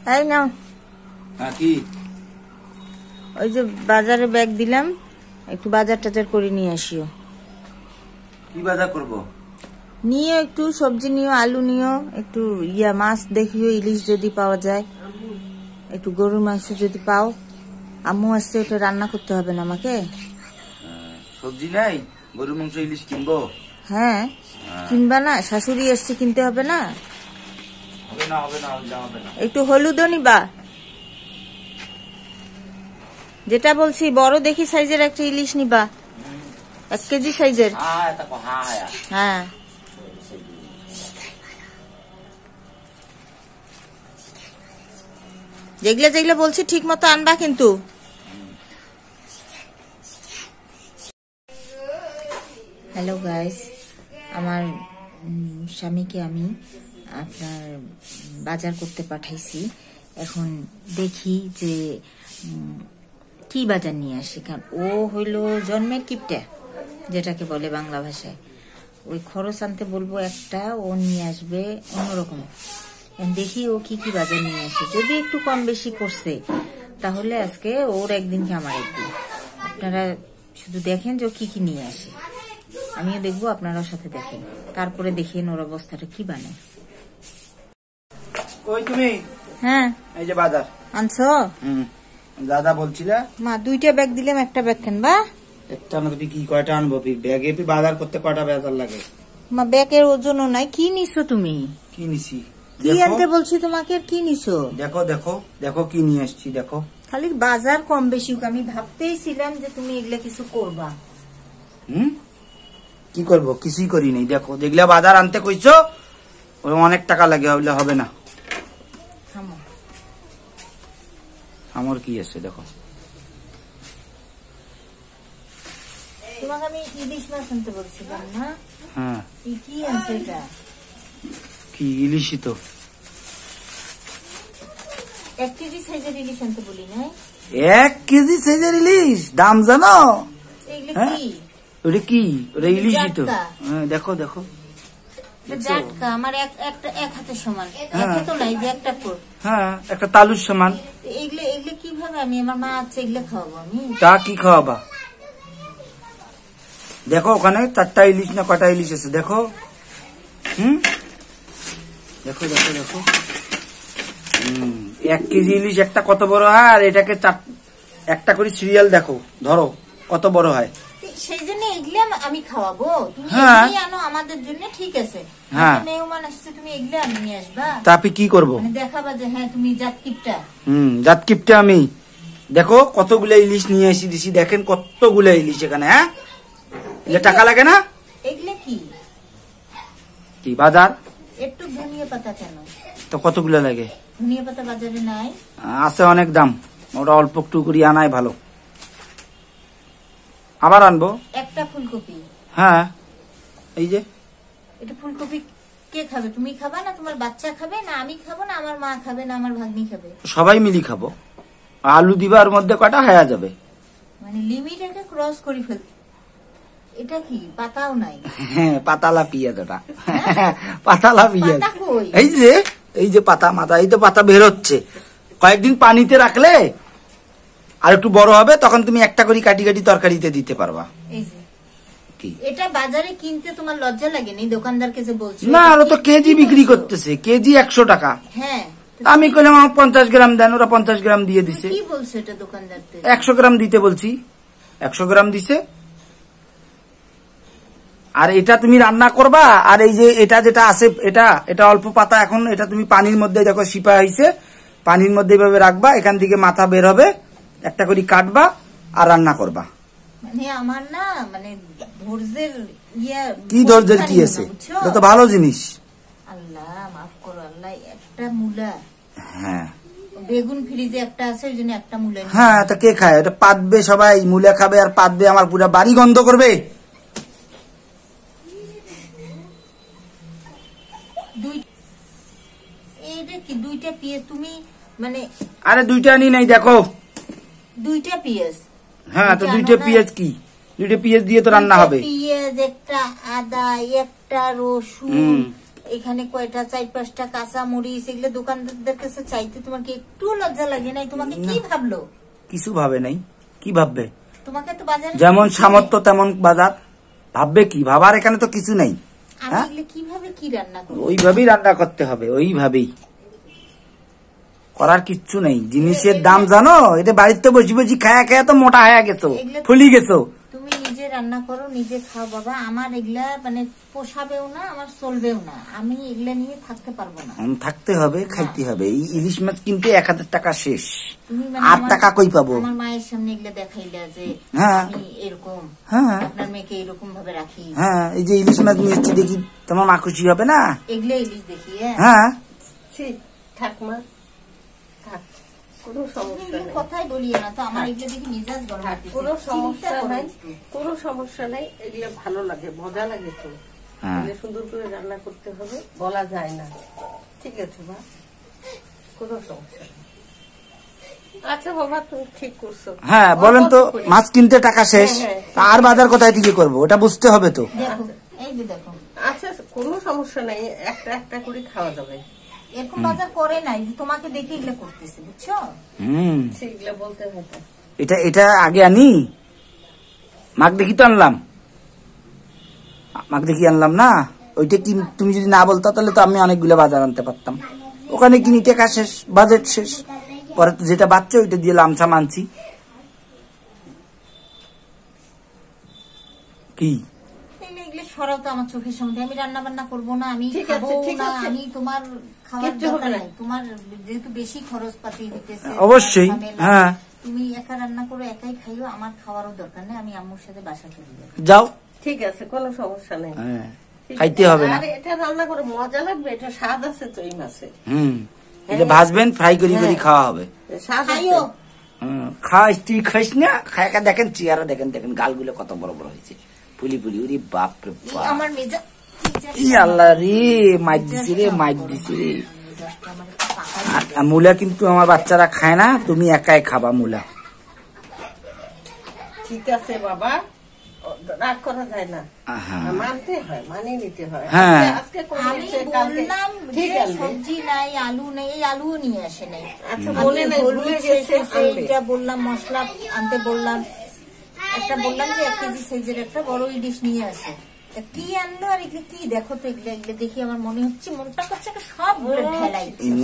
এই নাও। কি ওই যে বাজারে ব্যাগ দিলাম, একটু বাজার টাজার করে নিয়ে আসিও। কি বাজার করব? নিও একটু সবজি নিও, আলু নিও, একটু মাছ দেখিও, ইলিশ যদি পাওয়া যায়, একটু গরুর মাংস যদি পাও। আম্মু আসছে, ওটা রান্না করতে হবে না আমাকে। সবজি নাই, গরুর মাংস ইলিশ কিনবো? হ্যাঁ কিনবা না? শাশুড়ি এসছে, কিনতে হবে না? হবে না, হবে না, হবে না। একটু হলুদও নিবা। যেটা বলছি বড় দেখি সাইজের একটা ইলিশ নিবা, 1 কেজি সাইজের। হ্যাঁ যেগুলা যেগুলা বলছি ঠিক মতো আনবা কিন্তু। হ্যালো গাইস, আমার স্বামীকে আমি আপনার বাজার করতে পাঠাইছি। এখন দেখি যে কি বাজার নিয়ে আসি। কারণ ও হইল জন্মের কিপটা, যেটাকে বলে বাংলা ভাষায়। ওই খরচ আনতে বলবো একটা, ও নিয়ে আসবে অন্যরকম। দেখি ও কি কি বাজার নিয়ে আসে। যদি একটু কম বেশি করছে তাহলে আজকে ওর একদিনকে আমার একদিন। আপনারা শুধু দেখেন যে ও কি কি নিয়ে আসে, আমিও দেখবো, আপনারাও সাথে দেখেন। তারপরে দেখেন ওর অবস্থাটা কি বানায়। কই তুমি? হ্যাঁ এই যে বাজার আনছো। দাদা বলছিল মা 2টা ব্যাগ দিলাম, একটা ব্যাগ কেনবা? একটা না, তুমি কি কয়টা আনবো? ব্যাগে বাজার করতে কয়টা বাজার লাগে? মা ব্যাগের ওজনও নাই। কি নিছো তুমি? কি নিছি? কি আনতে বলছি তোমাকে? কি নিছো? দেখো দেখো দেখো কি নিয়ে আসছি, দেখো। খালি বাজার কম বেশি, আমি ভাবতেই ছিলাম যে তুমি এগুলা কিছু করবা। কি করবো? কিছুই করি নাই। দেখো যেগুলা বাজার আনতে কইছো অনেক টাকা লাগে, ওগুলা হবে না। আমার কি আছে দেখো। তোমাকে আমি ইলিশ মাছ আনতে বলছিলাম না? হ্যাঁ। কি আনছে এটা? কি ইলিশই তো। 1 কেজি সাইজের ইলিশ আনতে বলি নাই? 1 কেজি সাইজের ইলিশ দাম জানো? ওটা কি? ওটা ইলিশই তো। হ্যাঁ দেখো দেখো। জাটকা আমার একটা 1 হাতের সমান। একটা তো নাই, যে একটা কোর। হ্যাঁ একটা তালুর সমান। এগুলো কিভাবে আমি, আমার মা আছে, এগুলো খাওয়াবো আমি? তা কি খাওয়াবা? দেখো ওখানে 4টা ইলিশ না কটা ইলিশ আছে দেখো। দেখো দেখো দেখো। 1 কেজি ইলিশ একটা কত বড় হয়, আর এটাকে একটা করে সিরিয়াল দেখো, ধরো কত বড় হয়। সেই জন্য এগুলো আমি খাওয়াবো, তুমি আনো আমাদের জন্য, ঠিক আছে? মেহমান আসছে, তুমি এগুলো আমি নিয়ে আসবা। তারপরে কি করবো? দেখাবা যে হ্যাঁ তুমি জাতকিপটা। জাতকিপটা আমি। দেখো কতগুলো ইলিশ নিয়ে এসে দিছি, দেখেন কতগুলো ইলিশ এখানে। হ্যাঁ এগুলো টাকা লাগে না? এগুলো কি কি বাজার? একটু ধনিয়া পাতা কেন? তো কতগুলো লাগে? ধনিয়া পাতা বাজারে নাই? আছে, অনেক দাম। ওটা অল্প একটু করে আনাই ভালো। আবার আনবো। একটা ফুলকপি। হ্যাঁ এই যে এটা ফুলকপি কে খাবে? তুমি খাবা না তোমার বাচ্চা খাবে, না আমি খাবো, না আমার মা খাবে, না আমার ভাগ্নি খাবে? সবাই মিলি খাবো। আলু দিবার মধ্যে কটা হয়ে যাবে। মানে লিমিটটাকে ক্রস করে ফেল। এটা কি পাতাও নাই? হ্যাঁ পাতালা পিঁয়াজ, ওটা পাতালা পিঁয়াজ। এই যে পাতা মাথা, এই তো পাতা বের হচ্ছে। কয়েকদিন পানিতে রাখলে আর একটু বড় হবে, তখন তুমি একটা করে কাটি কাটি তরকারিতে দিতে পারবা। এটা বাজারে কিনতে তোমার লজ্জা লাগেনি? দোকানদারকে যে বলছো না, ওরা তো কেজি বিক্রি করতেছে, কেজি 100 টাকা। হ্যাঁ আমি কইলাম আমার 50 গ্রাম দেন, ওরা 50 গ্রাম দিয়ে দিছে। কি বলছো এটা দোকানদারকে? 100 গ্রাম দিতে বলছি, 100 গ্রাম দিছে। আর এটা তুমি রান্না করবা, আর এই যে এটা যেটা আছে এটা অল্প পাতা। এখন এটা তুমি পানির মধ্যে দেখো শিপা হয়েছে, পানির মধ্যে এভাবে রাখবা, এখান থেকে মাথা বের হবে, একটা করে কাটবা আর রান্না করবা। মানে আমার না মানে ধৈর্যের কি ধৈর্যের কি আছে? এটা তো ভালো জিনিস। আল্লাহ মাফ করো আল্লাহ। একটা মূলা, হ্যাঁ বেগুন ফ্রিজে একটা আছে, ওই জন্য একটা মূলা। হ্যাঁ তা কে খায়? এটা পাতবে, সবাই মূলা খাবে আর পাতবে, আমার পুরো বাড়ি গন্ধ করবে। এইটা কি 2টা পিস তুমি মানে? আরে 2টা আনি নাই, দেখো 2টা পিস। হ্যাঁ তো 2টা পেঁয়াজ কি? 2টা পেঁয়াজ দিয়ে তো রান্না হবে। পেঁয়াজ, একটা আদা, একটা রসুন, এখানে কয়টা 4-5টা কাঁচা মরিচ এগুলো দোকানদারদের কাছে চাইতে তোমার কি একটু লজ্জা লাগে নাই? তোমাকে কি ভাবলো? কিছু ভাবে নাই। কি ভাববে? তোমাকে তো বাজারে যেমন সামর্থ্য তেমন বাজার। ভাববে কি? ভাবার এখানে তো কিছু নেই। আমি এগুলো কিভাবে কি রান্না করব? ওইভাবেই রান্না করতে হবে, ওইভাবেই করার কিচ্ছু নেই। জিনিসের দাম জানো? এটা বাড়িতে বসে বসে খায়া খায়া তো মোটা হয়ে গেছো, ফুলি গেছো। তুমি নিজে রান্না করো, নিজে খাও বাবা। আমার এগুলা মানে পোষাবেও না, আমার চলবেও না। আমি এগুলা নিয়ে থাকতে পারবো না। থাকতে হবে, খাইতে হবে। এই ইলিশ মাছ কিনতে 1000 টাকা শেষ, তুমি মানে 8 টাকা কই পাবো? আমার মায়ের সামনে এগুলা দেখাইলা যে হ্যাঁ আমি এরকম, হ্যাঁ আপনার মেয়েকে এরকম ভাবে রাখি। হ্যাঁ, এই যে ইলিশ মাছ নিয়ে এসেছি দেখি, তোমার মা খুশি হবে না? এগুলা ইলিশ দেখি? হ্যাঁ ঠাকমা থাক, কোনো সমস্যা নেই। কথাই বলিও না তো, আমার এগুলো দেখি মেজাজ গরম হচ্ছে। কোনো সমস্যা নাই, কোনো সমস্যা নাই। এগুলো ভালো লাগে, মজা লাগে তো। এগুলো সুন্দর করে রান্না করতে হবে, বলা যায় না। ঠিক আছে মা, কোনো সমস্যা নেই। আচ্ছা বাবা, তুমি ঠিক করছো। হ্যাঁ বলেন তো, মাছ কিনতে টাকা শেষ, আর বাজার কোথায় থেকে করবো? ওটা বুঝতে হবে তো। দেখো এই যে দেখো। আচ্ছা কোনো সমস্যা নাই, একটা একটা করে খাওয়া যাবে। এরকম বাজার করে নাই যে তোমাকে দেখে এগুলো করতেছে, বুঝছো? সেগুলো বলতে হয়। এটা এটা আগে আনি, মাক দেখি তো আনলাম, মাক দেখি আনলাম না। ওইটা কি তুমি যদি না বলতো তাহলে তো আমি অনেকগুলো বাজার আনতে পারতাম। ওখানে কিনি, টাকা শেষ, বাজেট শেষ। পরে তো যেটা বাচ্চা ওইটা দিয়ে লামসাম আনছি। কি এগুলো সরাও তো আমার চোখের সামনে। আমি রান্না বান্না করবো না, আমি ঠিক খাবো আছে, ঠিক না, আছে। আমি তোমার খাওয়ার দরকার নাই। তোমার যেহেতু বেশি খরচ পাতি হইতেছে, অবশ্যই, ঝামেলা, হ্যাঁ। তুমি একা রান্না করো, একাই খাইও, আমার খাওয়ারও দরকার নেই। আমি আম্মুর সাথে বাসা চলে যাবো। যাও, ঠিক আছে, কোনো সমস্যা নেই। হ্যাঁ, খাইতে হবে না। আর এটা রান্না করে মজা লাগবে, এটা স্বাদ আছে তো এই মাছের। এটা ভাজবেন, ফ্রাই করি করি খাওয়া হবে। স্বাদ আছে। খাইও। খাস, তুই খাইস না? খায়কা দেখেন, চেয়ারা দেখেন, দেখেন গালগুলো কত বড় বড় হয়েছে, ফুলি ফুলি। ওরে বাপ রে বাপ, আমার মেজা ই আল্লাহ রে, মাইর দিছি রে, মাইর দিছি রে। আর মূলা কিন্তু আমার বাচ্চারা খায় না, তুমি একাই খাবা মূলা। ঠিক আছে বাবা, রাগ করা যায় না, আহা। মানতে হয়, মানিয়ে নিতে হয়। হ্যাঁ। আজকে আমি কমিয়েছে, কালকে বললাম ঠিক যে আছে। সবজি নাই, আলু নেই, এই আলুও নিয়ে আসে নাই। আচ্ছা আমি বলে নাই, হলুদ ভুলে গেছে, শেষ হয়েছে, আনবে। এইটা বললাম, মশলা আনতে বললাম, একটা বললাম যে 1 কেজি সাইজের একটা বড় ইলিশ নিয়ে আসে। তা কি আনলো আর এগুলো কি? দেখো তো এগুলো, এগুলো দেখি আমার মনে হচ্ছে, মনটা করছে সব ঢেলাই।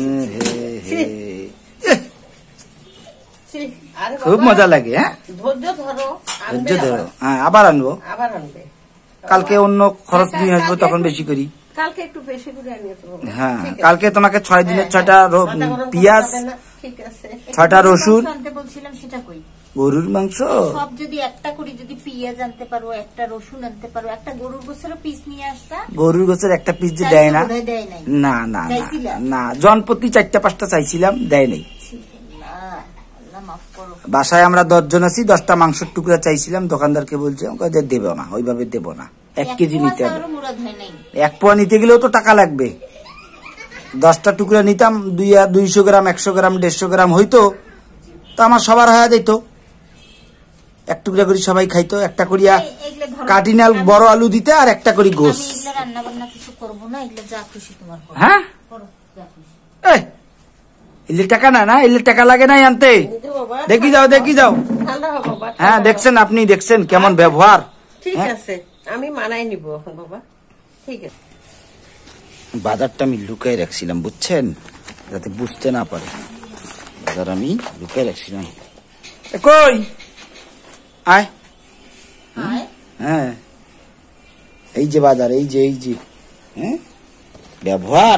আরে খুব বাবা, মজা লাগে। হ্যাঁ, ধৈর্য ধরো, আনবে ধৈর্য ধরো। আবার। হ্যাঁ, আবার আনবো। আবার আনবে। কালকে অন্য খরচ নিয়ে আসবো, তখন বেশি করি। কালকে একটু বেশি করে আনিয়ে দেবো। হ্যাঁ, ঠিক আছে। কালকে তোমাকে 6 দিনের 6টা মাথা গরম পেঁয়াজ, করতে হবে না, ঠিক আছে। 6টা রসুন, আনতে বলছিলাম, সেটা কই? গরুর মাংস। সব যদি একটা করে, যদি পেঁয়াজ আনতে পারো, একটা রসুন আনতে পারো, একটা গরুর গোছেরও পিস নিয়ে আসতা। গরুর গোছের একটা পিস যে দেয় না, বোধহয় দেয় নাই। না না না, চাইছিলা? না, জনপ্রতি 4টা-5টা চাইছিলাম, দেয় নাই। আল্লাহ মাফ করো। বাসায় আমরা 10 জন আছি, 10টা মাংসের টুকরা চাইছিলাম, দোকানদারকে বলছে দেব না, ওইভাবে দেব না, 1 কেজি নিতে হবে। মুরাদ হয় নাই। 1 পোয়া নিতে গেলেও তো টাকা লাগবে। 10টা টুকরা নিতাম, 200 গ্রাম, 100 গ্রাম, 150 গ্রাম হইতো, তো আমার সবার হয়ে যেত। 1 টুকরা করে সবাই খাইতো। একটা করিয়া এগুলো ধরো, কাটিনাল বড় আলু দিতে, আর একটা করে গোস। আমি এগুলো রান্না বান্না কিছু করবো না, এগুলো যা খুশি তোমার করো। হ্যাঁ, করো, যা খুশি। এলে টাকা না, না এলে টাকা লাগে নাই আনতে। কিন্তু বাবা, দেখি যাও, দেখি যাও। ঠান্ডা হবে বাবা, হ্যাঁ, ঠান্ডা দেখছেন, আপনি দেখছেন কেমন ব্যবহার। ঠিক আছে, আমি মানাই নিব এখন বাবা, ঠিক আছে। বাজারটা আমি লুকাই রাখছিলাম, বুঝছেন, যাতে বুঝতে না পারে। বাজার আমি লুকাই রাখছিলাম। কই আয়, হ্যাঁ, এই যে বাজার, এই যে, এই যে, হ্যাঁ, ব্যবহার,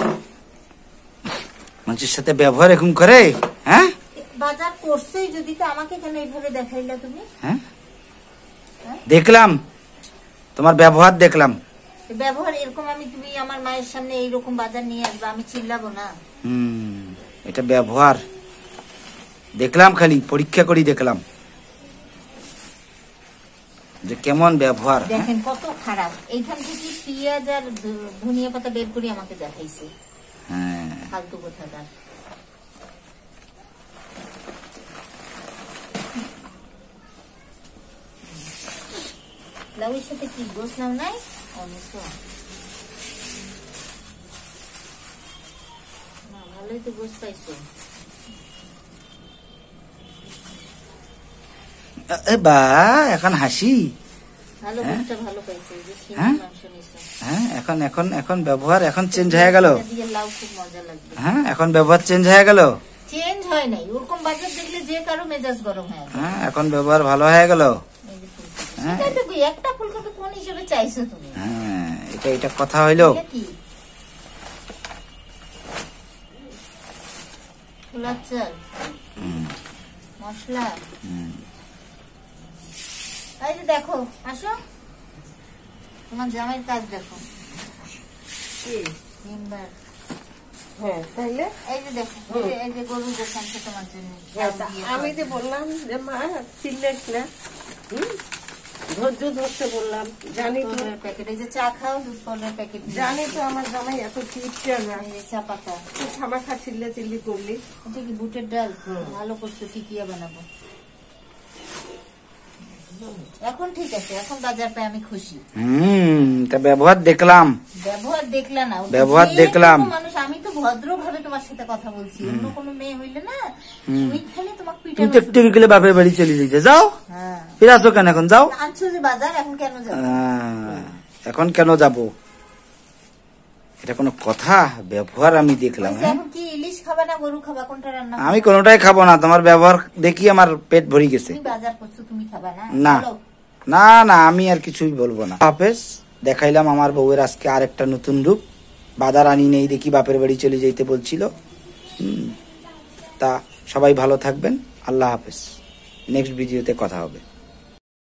মানুষের সাথে ব্যবহার এরকম করে। হ্যাঁ, বাজার করছেই যদি, তো আমাকে কেন এইভাবে দেখাইলা তুমি? হ্যাঁ, দেখলাম তোমার ব্যবহার, দেখলাম। ব্যবহার এরকম, আমি তুমি আমার মায়ের সামনে এইরকম বাজার নিয়ে আসবে, আমি চিল্লাবো না? এটা ব্যবহার দেখলাম, খালি পরীক্ষা করি দেখলাম যে কেমন ব্যবহার। দেখেন কত খারাপ। এইখান থেকে পেঁয়াজ আর ধনিয়া পাতা বের করে আমাকে দেখাইছে। হ্যাঁ, ফালতু কোথাকার। লাউয়ের সাথে কি গোস নাও নাই? অনেক ভালোই তো বুঝ পাইছো। বা এখন হাসি। ভালো বুঝটা ভালো পাইছো যে হ্যাঁ? সিংহের মাংস নিছো। হ্যাঁ, এখন এখন এখন ব্যবহার এখন চেঞ্জ হয়ে গেল। এটা দিয়ে লাউ খুব মজা লাগবে। হ্যাঁ, এখন ব্যবহার চেঞ্জ হয়ে গেল। চেঞ্জ হয় নাই, ওরকম বাজার দেখলে যে কারো মেজাজ গরম হয়ে যায়। হ্যাঁ, এখন ব্যবহার ভালো হয়ে গেল। এই যে ফুলকপি। সেটাই তো কই, একটা ফুলকপি কোন হিসেবে চাইছো তুমি? হ্যাঁ, এটা কথা হইলো। এটা কি ছোলার চাল, মশলা। এই যে দেখো, আসো তোমার জামাইয়ের কাজ দেখো। মেম্বার। হ্যাঁ তাইলে এই যে দেখো, এই যে গরু দেখাচ্ছে তোমার জন্য। আমি যে বললাম যে মা চিল্লেস না, ধৈর্য ধরতে বললাম। জানি তো দুধের প্যাকেট, এই যে চা খাও দুধ ফলের প্যাকেট। জানি তো আমার জামাই এত চিপটা না, এই যে চা পাতা। তুই খামাখা চিল্লে চিল্লি করলি। এটা কি বুটের ডাল? ভালো করছো, টিকিয়া বানাবো। এখন ঠিক আছে, এখন বাজার পাই আমি খুশি। তা ব্যবহার দেখলাম। ব্যবহার দেখলা না? ব্যবহার যে দেখলাম। কোনো মানুষ, আমি তো ভদ্র ভাবে তোমার সাথে কথা বলছি, অন্য কোনো মেয়ে হইলে না ওইখানে তোমাকে তুমি পিটানো তো একটু গেলে বাপের বাড়ি চলে যেতে, যাও। হ্যাঁ, ফিরে আসো কেন এখন, যাও। আনছো যে বাজার, এখন কেন যাবো? এখন কেন যাব? এটা কোনো কথা? ব্যবহার আমি দেখলাম। বলছে, এখন কি ইলিশ খাবা না গরু খাবা, কোনটা রান্না করবা? আমি কোনোটাই খাবো না, তোমার ব্যবহার দেখি আমার পেট ভরে গেছে। তুমি বাজার করছো, তুমি খাবা না? না চলো। না না, আমি আর কিছুই বলবো না। হাফেজ। দেখাইলাম আমার বউয়ের আজকে আরেকটা নতুন রূপ। বাজার আনি নেই দেখি বাপের বাড়ি চলে যেতে বলছিল। তা সবাই ভালো থাকবেন। আল্লাহ হাফেজ। নেক্সট ভিডিওতে কথা হবে।